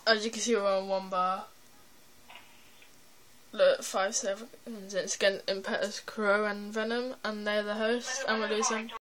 As you can see, we're on one bar. Look, 5 seconds. It's against Impetus, Crow, and Venom, and they're the hosts, and we're losing.